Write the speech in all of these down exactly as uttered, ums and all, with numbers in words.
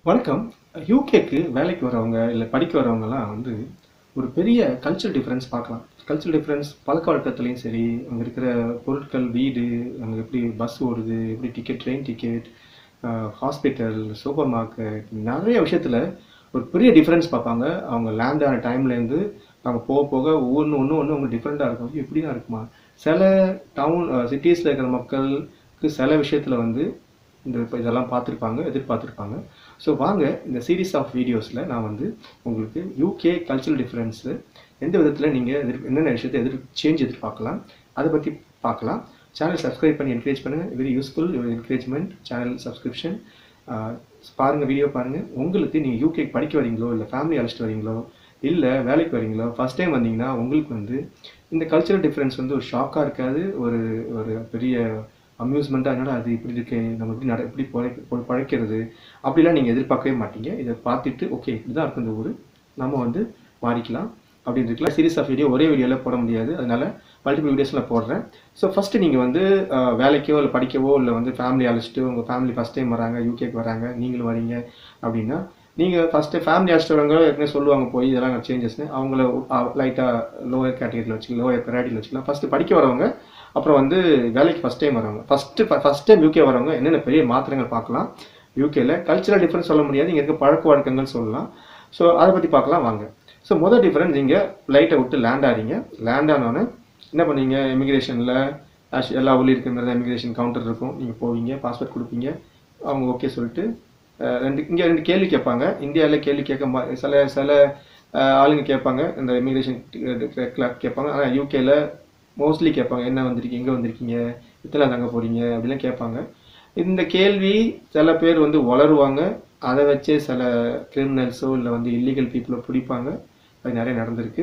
வணக்கம். யூகேக்கு வேலைக்கு வரவங்க, இல்ல படிக்க வரவங்கலாம் வந்து ஒரு பெரிய கல்ச்சரல் டிஃபரன்ஸ் பார்க்கலாம். கல்ச்சரல் டிஃபரன்ஸ் பழக்கவழக்கத்துலயும் சரி, அங்க இருக்கிற பொருட்கள், வீடு, அங்க எப்படி பஸ் ஓடுது, எப்படி ticket, train ticket, uh hospital, supermarket நெறைய விஷயத்துல ஒரு பெரிய டிஃபரன்ஸ் பார்ப்பாங்க. அவங்க லேண்ட் ஆன டைம்லேருந்து அவங்க போக போக ஒவ்வொன்னு ஒண்ணு ஒண்ணு அவங்க டிஃபரெண்ட்டா இருக்கும். ஐயோ! இப்படிலாம் இருக்குமா? சில டவுன் அ சிட்டீஸ்ல இருக்கிற மக்களுக்கு சில விஷயத்துல வந்து இந்த இப்ப இதெல்லாம் பார்த்துருப்பாங்க, எதிர்பார்த்துருப்பாங்க. ஸோ வாங்க இந்த சீரிஸ் ஆஃப் வீடியோஸில் நான் வந்து உங்களுக்கு யூகே கல்ச்சரல் டிஃப்ரென்ஸு எந்த விதத்தில் நீங்கள் எதிர் என்னென்ன விஷயத்தை எதிர் சேஞ்ச் எதிர்பார்க்கலாம் அதை பற்றி பார்க்கலாம். சேனல் சப்ஸ்கிரைப் பண்ணி என்கரேஜ் பண்ணுங்கள். Very useful your encouragement. Channel subscription பாருங்கள், வீடியோ பாருங்கள். உங்களுக்கு நீங்கள் யூகே படிக்க வரீங்களோ, இல்லை ஃபேமிலி அழைச்சிட்டு வரீங்களோ, இல்லை வேலைக்கு வரீங்களோ, ஃபஸ்ட் டைம் வந்தீங்கன்னா உங்களுக்கு வந்து இந்த கல்ச்சரல் டிஃப்ரென்ஸ் வந்து ஒரு ஷாக்காக இருக்காது. ஒரு ஒரு பெரிய அம்யூஸ்மெண்ட்டாக என்னடா அது இப்படி இருக்கு, நம்ம எப்படி நட எப்படி பழை பழைக்கிறது அப்படிலாம் நீங்கள் எதிர்பார்க்கவே மாட்டீங்க. இதை பார்த்துட்டு ஓகே இப்படிதான் இருக்கும் இந்த ஊர், நம்ம வந்து மாறிக்கலாம் அப்படின்னு இருக்கலாம். சீரிஸ் ஆஃப் வீடியோ ஒரே வீடியோவில் போட முடியாது, அதனால மல்டிபிள் வீடியோஸில் போடுறேன். ஸோ ஃபஸ்ட்டு நீங்கள் வந்து வேலைக்கோ இல்லை படிக்கவோ இல்லை வந்து ஃபேமிலி அழைச்சிட்டு உங்கள் ஃபேமிலி ஃபஸ்ட் டைம் வராங்க, யூகேக்கு வராங்க, நீங்களும் வரீங்க அப்படின்னா நீங்கள் ஃபஸ்ட்டு ஃபேமிலி அழைச்சிட்டு வரவங்க ஏற்கனவே சொல்லுவாங்க போய் இதெல்லாம் சேஞ்சஸ்னு, அவங்கள லைட்டாக லோயர் கேட்டகரியில் வச்சுக்கலாம், லோயர் ப்ரையாரிட்டியில் வச்சுக்கலாம். ஃபஸ்ட்டு படிக்க வரவங்க, அப்புறம் வந்து வேலைக்கு ஃபஸ்ட் டைம் வரவங்க, ஃபஸ்ட்டு ஃபஸ்ட் டைம் யூகே வரவங்க என்னென்ன பெரிய மாற்றங்கள் பார்க்கலாம். யூகேல கல்ச்சரல் டிஃப்ரென்ஸ் சொல்ல முடியாது, இங்கே இருக்க பழக்க வழக்கங்கள் சொல்லலாம். ஸோ அதை பற்றி பார்க்கலாம் வாங்க. ஸோ முதல் டிஃப்ரென்ஸ், நீங்கள் ஃப்ளைட்டை விட்டு லேண்ட் ஆகிறீங்க. லேண்ட் ஆனோன்னே என்ன பண்ணுவீங்க? இமிக்ரேஷனில் எல்லா ஊர்லேயும் இருக்கிற மாதிரி தான் இமிக்ரேஷன் கவுண்டர் இருக்கும். நீங்கள் போவீங்க, பாஸ்போர்ட் கொடுப்பீங்க, அவங்க ஓகே சொல்லிட்டு ரெண்டு இங்கே ரெண்டு கேள்வி கேட்பாங்க. இந்தியாவில் கேள்வி கேட்க மா சில சில ஆளுங்க கேட்பாங்க, இந்த இமிக்ரேஷன் கிளாக் கேட்பாங்க. ஆனால் யூகேல மோஸ்ட்லி கேட்பாங்க, என்ன வந்திருக்கீங்க, எங்கே வந்திருக்கீங்க, இத்தனை தங்க போகிறீங்க அப்படிலாம் கேட்பாங்க. இந்த கேள்வி சில பேர் வந்து வளருவாங்க, அதை வச்சே சில கிரிமினல்ஸோ இல்லை வந்து இல்லீகல் பீப்புளோ பிடிப்பாங்க. அது நிறைய நடந்திருக்கு.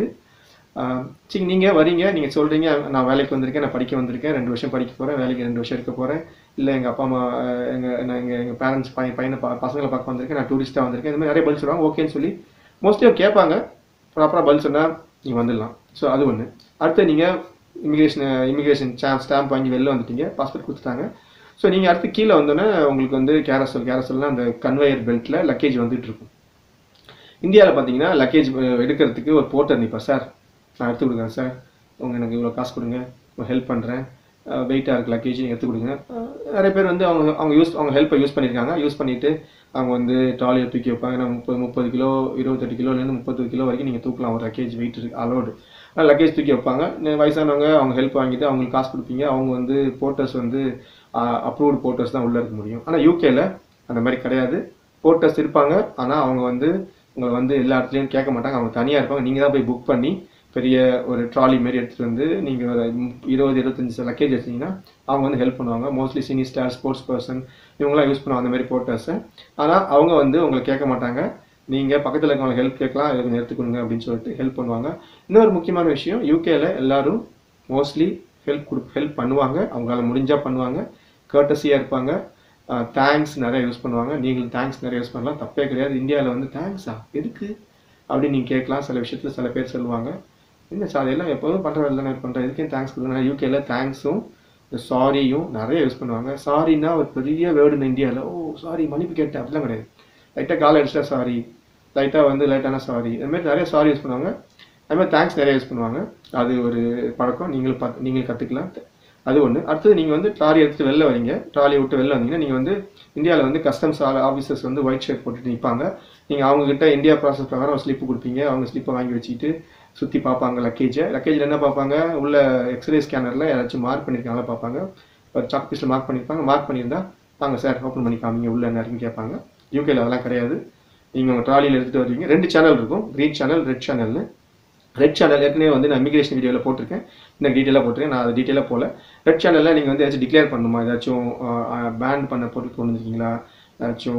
சரி, நீங்கள் வரீங்க, நீங்கள் சொல்கிறீங்க நான் வேலைக்கு வந்திருக்கேன், நான் படிக்க வந்திருக்கேன், ரெண்டு வருஷம் படிக்க போகிறேன், வேலைக்கு ரெண்டு வருஷம் இருக்க போகிறேன், இல்லை எங்கள் அப்பா அம்மா எங்கள் நான் எங்கள் எங்கள் பேரண்ட்ஸ் பையன் பையனை பா பசங்களை பார்க்க வந்திருக்கேன், நான் டூரிஸ்ட்டாக வந்திருக்கேன், இந்த மாதிரி நிறைய பதில் சொல்லுவாங்க. ஓகேன்னு சொல்லி மோஸ்ட்லி அவங்க கேட்பாங்க. ப்ராப்பராக பதில் சொன்னால் நீங்கள் வந்துடலாம். ஸோ அது ஒன்று. அடுத்து நீங்கள் இமிக்ரேஷன் இமிக்ரேஷன் ஸ்டாம்ப் ஸ்டாம்ப் வாங்கி வெளில வந்துட்டீங்க, பாஸ்போர்ட் கொடுத்துட்டாங்க. ஸோ நீங்கள் அடுத்து கீழே வந்தோன்னே உங்களுக்கு வந்து கேரசல் கேரசல்னால் அந்த கன்வேயர் பெல்ட்டில் லக்கேஜ் வந்துட்டு இருக்கும். இந்தியாவில் பார்த்தீங்கன்னா லக்கேஜ் எடுக்கிறதுக்கு ஒரு போர்ட்டர் நிற்பா, சார் நான் எடுத்து கொடுக்குறேன் சார், உங்கள் எனக்கு இவ்வளோ காசு கொடுங்க, ஹெல்ப் பண்ணுறேன், வெயிட்டாக இருக்குது லக்கேஜ் நீங்கள் எடுத்து கொடுங்க. நிறைய பேர் வந்து அவங்க அவங்க யூஸ் அவங்க ஹெல்ப்பை யூஸ் பண்ணியிருக்காங்க. யூஸ் பண்ணிவிட்டு அவங்க வந்து ட்ராலியை தூக்கி வைப்பாங்க. ஏன்னா முப்பது முப்பது கிலோ இருபத்தெட்டு கிலோலேருந்து முப்பது கிலோ வரைக்கும் நீங்கள் தூக்கலாம், ஒரு லக்கேஜ் வெயிட் இருக்குது அலோடு. லக்கேஜ் தூக்கி வைப்பாங்க. வயசானவங்க அவங்க ஹெல்ப் வாங்கிட்டு அவங்களுக்கு காசு கொடுப்பீங்க. அவங்க வந்து போர்ட்டர்ஸ் வந்து அப்ரூவ்டு போர்ட்டர்ஸ் தான் உள்ளே இருக்க முடியும். ஆனால் யூகேல அந்த மாதிரி கிடையாது. போர்ட்டர்ஸ் இருப்பாங்க, ஆனால் அவங்க வந்து உங்களை வந்து எல்லா இடத்துலையும் கேட்க மாட்டாங்க, அவங்க தனியாக இருப்பாங்க. நீங்கள் தான் போய் புக் பண்ணி பெரிய ஒரு ட்ராலி மாரி எடுத்துகிட்டு வந்து நீங்கள் ஒரு இருபது இருபத்தஞ்சி லக்கேஜ் வச்சிங்கன்னா அவங்க வந்து ஹெல்ப் பண்ணுவாங்க. Mostly senior star, sports person இவங்களாம் யூஸ் பண்ணுவாங்க அந்த மாதிரி போர்ட்டர்ஸை. ஆனால் அவங்க வந்து உங்களை கேட்க மாட்டாங்க. நீங்கள் பக்கத்தில் இருக்கவங்க ஹெல்ப் கேட்கலாம், அதை கொஞ்சம் எடுத்துக்கொடுங்க அப்படின்னு சொல்லிட்டு ஹெல்ப் பண்ணுவாங்க. இன்னொரு முக்கியமான விஷயம், யூகேல எல்லாரும் மோஸ்ட்லி ஹெல்ப் கொடு ஹெல்ப் பண்ணுவாங்க, அவங்களால முடிஞ்சால் பண்ணுவாங்க, கர்ட்டஸியாக இருப்பாங்க. தேங்க்ஸ் நிறைய யூஸ் பண்ணுவாங்க. நீங்களும் தேங்க்ஸ் நிறைய யூஸ் பண்ணலாம், தப்பே கிடையாது. இந்தியாவில் வந்து தேங்க்ஸா எதுக்கு அப்படின்னு நீங்கள் கேட்கலாம். சில விஷயத்தில் சில பேர் சொல்லுவாங்க, என்ன சார் அதெல்லாம் எப்போதும் பண்ணுற வேலை தானே பண்ணுறேன், எதுக்கே தேங்க்ஸ் கொடுக்கணும். யூகேல தேங்க்ஸும் சாரியும் நிறைய யூஸ் பண்ணுவாங்க. சாரின்னா ஒரு பெரிய வேர்டுன்னு இந்தியாவில், ஓ சாரி மன்னிப்பு கேட்டேன் அப்படிலாம் கிடையாது. லைட்டாக கால் அடிச்சா சாரி, லைட்டாக வந்து லைட்டான சாரி, அதுமாதிரி நிறைய சாரி யூஸ் பண்ணுவாங்க. அதுமாதிரி தேங்க்ஸ் நிறைய யூஸ் பண்ணுவாங்க. அது ஒரு பழக்கம், நீங்களும் பார்த்து நீங்களும் கற்றுக்கலாம். அது ஒன்று. அடுத்தது நீங்கள் வந்து ட்ராலி எடுத்துகிட்டு வெளில வரீங்க. ட்ராலியை விட்டு வெளில வந்தீங்கன்னா நீங்கள் வந்து இந்தியாவில் வந்து கஸ்டம்ஸ் ஆஃபீஸர்ஸ் வந்து ஒயிட் ஷர்ட் போட்டுட்டு நிற்பாங்க. நீங்கள் அவங்ககிட்ட இந்தியா ப்ராசஸ் பிரகாரம் ஒரு ஸ்லிப்பு கொடுப்பீங்க. அவங்க ஸ்லிப்பை வாங்கி வச்சுக்கிட்டு சுற்றி பார்ப்பாங்க லக்கேஜை. லக்கேஜில் என்ன பார்ப்பாங்க, உள்ள எக்ஸ்ரே ஸ்கேனரில் யாராச்சும் மார்க் பண்ணியிருக்காங்களா பார்ப்பாங்க. ஒரு சாக் பீஸில் மார்க் பண்ணியிருப்பாங்க. மார்க் பண்ணியிருந்தா வாங்க சார் ஓப்பன் பண்ணி காமிங்க உள்ள என்ன இருக்குன்னு கேட்பாங்க. யூகேல அதெல்லாம் கிடையாது. நீங்கள் உங்கள் ட்ராலியில் எடுத்துகிட்டு வருவீங்க. ரெண்டு சேனல் இருக்கும், க்ரீன் சேனல், ரெட் சேனல்னு. ரெட் சேனல் ஏற்கனவே வந்து நான் இமிக்ரேஷன் வீடியோவில் போட்டிருக்கேன், இந்த டீட்டெயிலாக போட்டிருக்கேன், நான் அது டீட்டெயிலாக போகல. ரெட் சேனலில் நீங்கள் வந்து ஏதாச்சும் டிக்ளேர் பண்ணணுமா, ஏதாச்சும் பேன் பண்ண பொருள் கொண்டு வந்துருக்கீங்களா, ஏதாச்சும்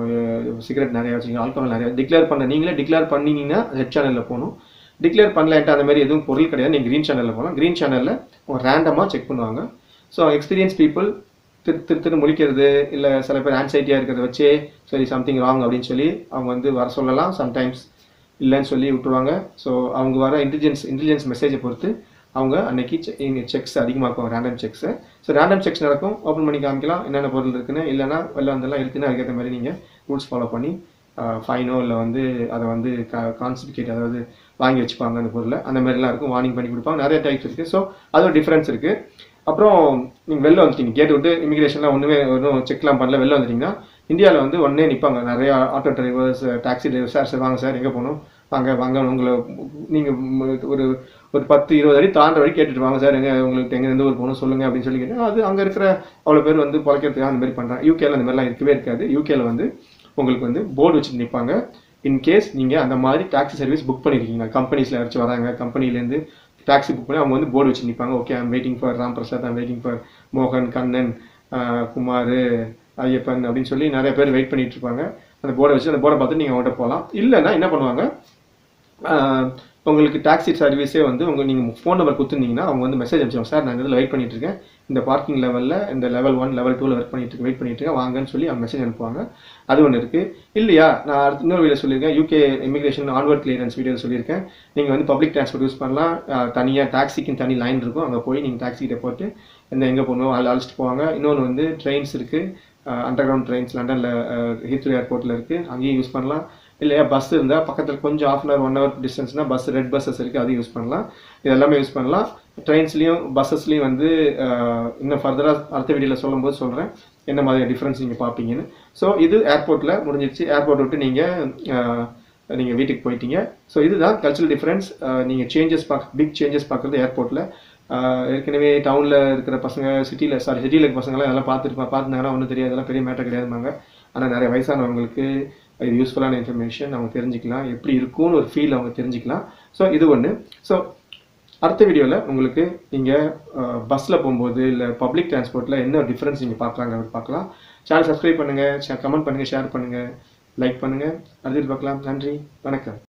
சிகரெட் நிறையா வச்சுருக்கீங்க, ஆல்கஹால் நிறையா டிக்ளேர் பண்ண, நீங்களே டிக்ளேர் பண்ணிங்கன்னா ரெட் சேனலில் போகணும். டிக்ளேர் பண்ணலான்ட்டு அந்த மாதிரி எதுவும் பொருள் கிடையாது, நீங்கள் க்ரீன் சேனலில் போகலாம். க்ரீன் சேனலில் ரேண்டமாக செக் பண்ணுவாங்க. ஸோ எக்ஸ்பீரியன்ஸ் பீப்புள் திரு திரு திரு முழிக்கிறது, இல்லை சில பேர் ஆன்சைட்டியாக இருக்கிறத வச்சே சரி சம்திங் ராங் அப்படின்னு சொல்லி அவங்க வந்து வர சொல்லலாம். சம்டைம்ஸ் இல்லைன்னு சொல்லி விட்டுருவாங்க. ஸோ அவங்க வர இன்டெலிஜென்ஸ் இன்டெலிஜென்ஸ் மெசேஜை பொறுத்து அவங்க அன்னைக்கு செக்ஸ் அதிகமாக இருக்கும், random checks. So random checks நடக்கும், ஓப்பன் பண்ணி காமிக்கலாம் என்னென்ன பொருள் இருக்குன்னு. இல்லைனா வெளில வந்தெல்லாம் இருக்குன்னு அதுக்கேற்ற மாதிரி நீங்கள் ரூல்ஸ் ஃபாலோ பண்ணி ஃபைனோ இல்லை வந்து அதை வந்து கான்சிபிகேட் அதாவது வாங்கி வச்சுப்பாங்க அந்த பொருளை, அந்த மாதிரிலாம் இருக்கும். வார்னிங் பண்ணி கொடுப்பாங்க. நிறைய டைப்ஸ் இருக்குது. ஸோ அது ஒரு டிஃப்ரென்ஸ் இருக்குது. அப்புறம் நீங்கள் வெளில வந்துட்டீங்க, கேட் விட்டு இமிகிரேஷன்லாம் ஒன்றுமே ஒன்றும் செக்லாம் பண்ணல, வெளில வந்துட்டீங்கன்னா இந்தியாவில் வந்து ஒன்றே நிற்பாங்க நிறையா auto drivers, taxi driver. Sir sir வாங்க சார், எங்கே போகணும், வாங்க வாங்க, உங்களை நீங்கள் ஒரு ஒரு பத்து இருபது அடி தாண்ட வரைக்கும் கேட்டுட்டு வாங்க சார், எங்கே உங்களுக்கு எங்கே எந்த ஊர் போகணும் சொல்லுங்கள் அப்படின்னு சொல்லி கேட்டேன். அது அங்கே இருக்கிற அவ்வளோ பேர் வந்து பிழைக்கிறதுக்காக அந்த மாதிரி பண்ணுறாங்க. யூகேல அந்த மாதிரிலாம் இருக்கவே இருக்காது. யூகேல வந்து உங்களுக்கு வந்து போர்டு வச்சுட்டு நிற்பாங்க. இன்கேஸ் நீங்கள் அந்த மாதிரி டாக்ஸி சர்வீஸ் புக் பண்ணியிருக்கீங்க, கம்பெனிஸில் யாராச்சும் வராங்க, கம்பெனிலேருந்து டாக்ஸி புக் பண்ணி அவங்க வந்து போர்டு வச்சு நிற்பாங்க. Okay, I'm waiting for Ram Prasad, I'm waiting for மோகன், கண்ணன், குமார், ஐயப்பன் அப்படின்னு சொல்லி நிறைய பேர் வெயிட் பண்ணிட்டு இருப்பாங்க. அந்த போர்டை வச்சு அந்த போர்டை பார்த்து நீங்கள் அவங்கள்ட்ட போகலாம். இல்லைன்னா என்ன பண்ணுவாங்க, உங்களுக்கு டாக்ஸி சர்வீஸே வந்து உங்கள் நீங்கள் ஃபோன் நம்பர் கொடுத்துருந்தீங்கன்னா அவங்க வந்து மெசேஜ் அனுப்பிச்சிடுவாங்க. சார் நான் இதில் வெயிட் பண்ணிட்டு இருக்கேன், இந்த பார்க்கிங் லெவலில் இந்த லெவல் ஒன் லெவல் டூவில் ஒர்க் பண்ணிட்டு வெயிட் பண்ணிட்டு இருக்கேன், வாங்கன்னு சொல்லி அவங்க மெசேஜ் அனுப்புவாங்க. அது ஒன்று இருக்குது. இல்லையா, நான் அடுத்த இன்னொரு வீடியோ சொல்லியிருக்கேன், UK immigration onward clearance video சொல்லியிருக்கேன். நீங்கள் வந்து பப்ளிக் டிரான்ஸ்போர்ட் யூஸ் பண்ணலாம். தனியாக டாக்ஸிக்குன்னு தனி லைன் இருக்கும், அங்கே போய் நீங்கள் டாக்ஸிக்கிட்ட போட்டு இந்த எங்கே போகணும் அதில் அழைச்சிட்டு போவாங்க. இன்னொன்று வந்து ட்ரெயின்ஸ் இருக்குது, அண்டர் கிரவுண்ட் ட்ரெயின்ஸ் லண்டனில் ஹீத்ரோ ஏர்போர்ட்டில் இருக்குது, அங்கேயும் யூஸ் பண்ணலாம். இல்லையா, பஸ் இருந்தால் பக்கத்தில் கொஞ்சம் half an hour one hour டிஸ்டன்ஸ்னால் பஸ், ரெட் பஸ்ஸஸ் இருக்குது, அதையும் யூஸ் பண்ணலாம். இது எல்லாமே யூஸ் பண்ணலாம். ட்ரெயின்ஸ்லேயும் பஸ்ஸஸ்லேயும் வந்து இன்னும் ஃபர்தராக அடுத்த வீடியோவில் சொல்லும்போது சொல்கிறேன் என்ன மாதிரி டிஃப்ரென்ஸ் நீங்கள் பார்ப்பீங்கன்னு. ஸோ இது ஏர்போர்ட்டில் முடிஞ்சிடுச்சு. ஏர்போர்ட் விட்டு நீங்கள் நீங்கள் வீட்டுக்கு போயிட்டீங்க. ஸோ இதுதான் கல்ச்சரல் டிஃப்ரென்ஸ். நீங்கள் சேஞ்சஸ் பார்க்க பிக் சேஞ்சஸ் பார்க்குறது ஏர்போர்ட்டில். ஏற்கனவே டவுனில் இருக்கிற பசங்க, சிட்டியில் சாரி சிட்டியில் இருக்கிற பசங்களாம் அதெல்லாம் பார்த்துட்டு பார்த்துருந்தாங்கன்னா ஒன்றும் தெரியாது, அதெல்லாம் பெரிய மேட்டர் கிடையாதுமாங்க. ஆனால் நிறைய வயசானவங்களுக்கு இது யூஸ்ஃபுல்லான இன்ஃபர்மேஷன், அவங்க தெரிஞ்சுக்கலாம், எப்படி இருக்கும்னு ஒரு ஃபீல் அவங்க தெரிஞ்சுக்கலாம். ஸோ இது ஒன்று. ஸோ அடுத்த வீடியோவில் உங்களுக்கு நீங்கள் பஸ்ஸில் போகும்போது இல்லை பப்ளிக் டிரான்ஸ்போர்ட்டில் என்ன டிஃப்ரென்ஸ் நீங்கள் பார்க்கலாங்க பார்க்கலாம். சேனல் சப்ஸ்கிரைப் பண்ணுங்கள், கமெண்ட் பண்ணுங்கள், ஷேர் பண்ணுங்கள், லைக் பண்ணுங்கள். அடுத்து பார்க்கலாம். நன்றி, வணக்கம்.